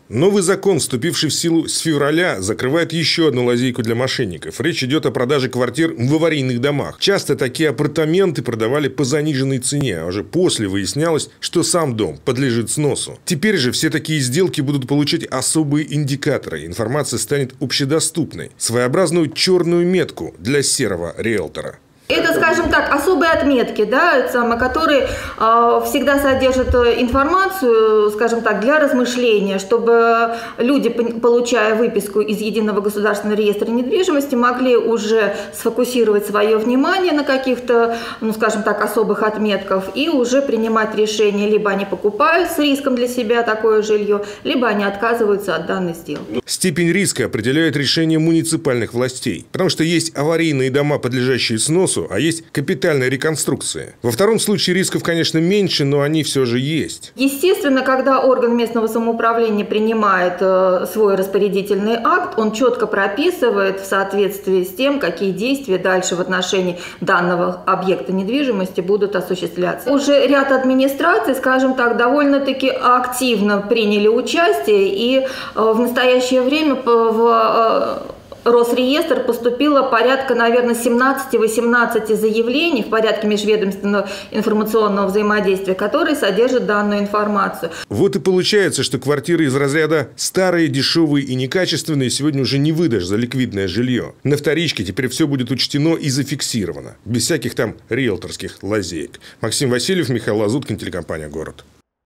Новый закон, вступивший в силу с февраля, закрывает еще одну лазейку для мошенников. Речь идет о продаже квартир в аварийных домах. Часто такие апартаменты продавали по заниженной цене, а уже после выяснялось, что сам дом подлежит сносу. Теперь же все такие сделки будут получать особые индикаторы. Информация станет общедоступной. Своеобразную черную метку для серого риэлтора. Это, скажем так, особые отметки, да, которые всегда содержат информацию, скажем так, для размышления, чтобы люди, получая выписку из Единого государственного реестра недвижимости, могли уже сфокусировать свое внимание на каких-то, скажем так, особых отметках и уже принимать решение, либо они покупают с риском для себя такое жилье, либо они отказываются от данной сделки. Степень риска определяет решение муниципальных властей, потому что есть аварийные дома, подлежащие сносу, а есть капитальная реконструкция. Во втором случае рисков, конечно, меньше, но они все же есть. Естественно, когда орган местного самоуправления принимает свой распорядительный акт, он четко прописывает в соответствии с тем, какие действия дальше в отношении данного объекта недвижимости будут осуществляться. Уже ряд администраций, скажем так, довольно-таки активно приняли участие, и в настоящее время в Росреестр поступило порядка, наверное, 17-18 заявлений в порядке межведомственного информационного взаимодействия, которые содержат данную информацию. Вот и получается, что квартиры из разряда старые, дешевые и некачественные сегодня уже не выдашь за ликвидное жилье. На вторичке теперь все будет учтено и зафиксировано, без всяких там риэлторских лазеек. Максим Васильев, Михаил Лазуткин, телекомпания «Город».